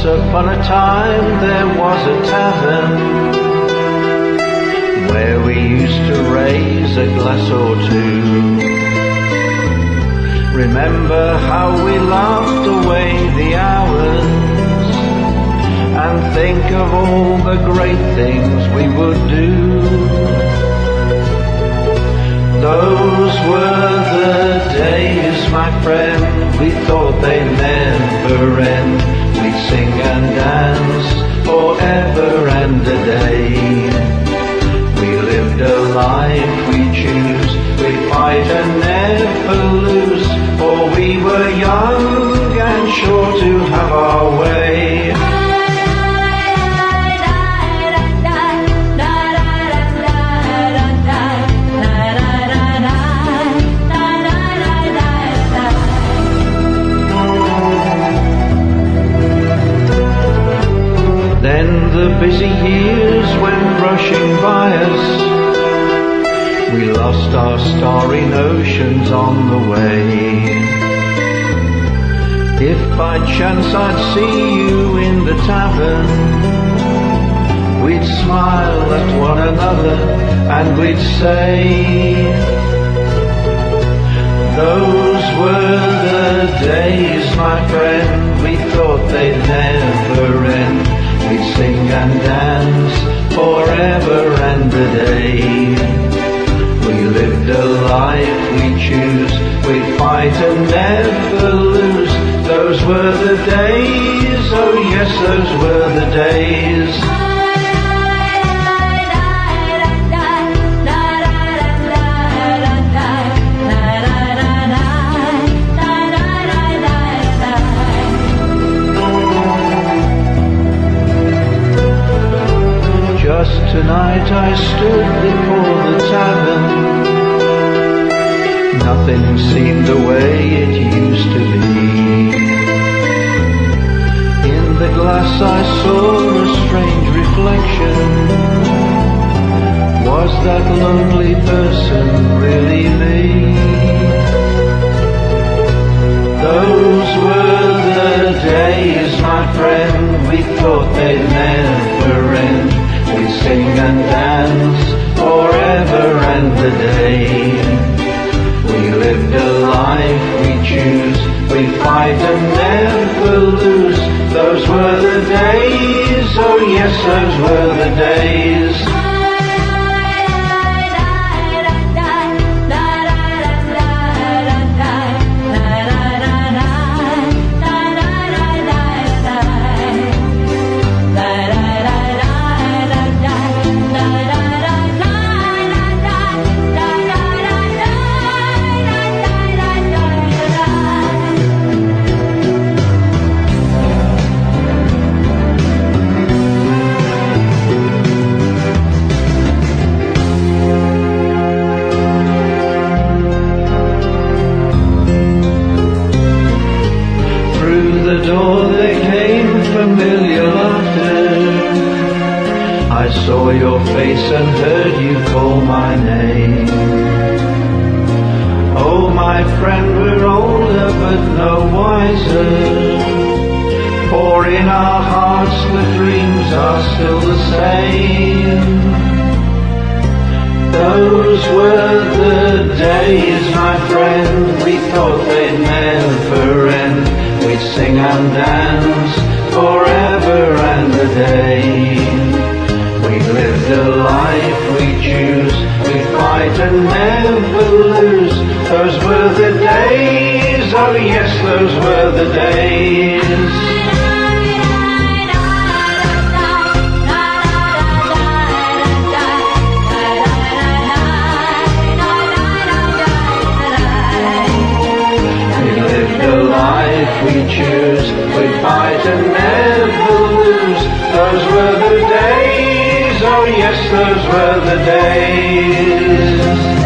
Once upon a time there was a tavern where we used to raise a glass or two. Remember how we laughed away the hours and think of all the great things we would do. Those were the days, my friend, we thought they'd never end. We'd sing and dance forever and a day. We lived a life we choose, we'd fight and never lose, for we were young and sure to have our way. Then the busy years went rushing by us. We lost our starry notions on the way. If by chance I'd see you in the tavern, we'd smile at one another and we'd say, those were the days, my friend, we thought they'd never end. We'd sing and dance forever and a day. We lived a life we choose, we'd fight and never lose. Those were the days, oh yes, those were the days. Just tonight I stood before the tavern. Nothing seemed the way it used to be. In the glass I saw a strange reflection. Was that lonely person really me? Those were the days, my friend, we thought they'd never end. We'd sing and dance forever and a day. We lived a life we choose, we'd fight and never lose. Those were the days, oh yes, those were the days. The door there came familiar laughter. I saw your face and heard you call my name. Oh my friend, we're older but no wiser, for in our hearts the dreams are still the same. Those were the days, my friend, we thought they'd never end. We'd sing and dance forever and a day. We lived a life we choose, we'd fight and never lose. Those were the days, oh yes, those were the days. We choose, we fight and never lose. Those were the days, oh yes, those were the days.